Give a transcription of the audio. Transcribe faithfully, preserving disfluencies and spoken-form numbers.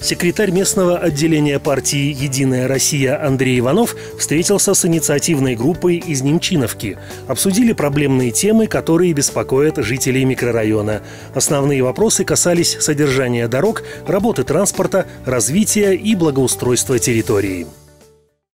Секретарь местного отделения партии «Единая Россия» Андрей Иванов встретился с инициативной группой из Немчиновки. Обсудили проблемные темы, которые беспокоят жителей микрорайона. Основные вопросы касались содержания дорог, работы транспорта, развития и благоустройства территории.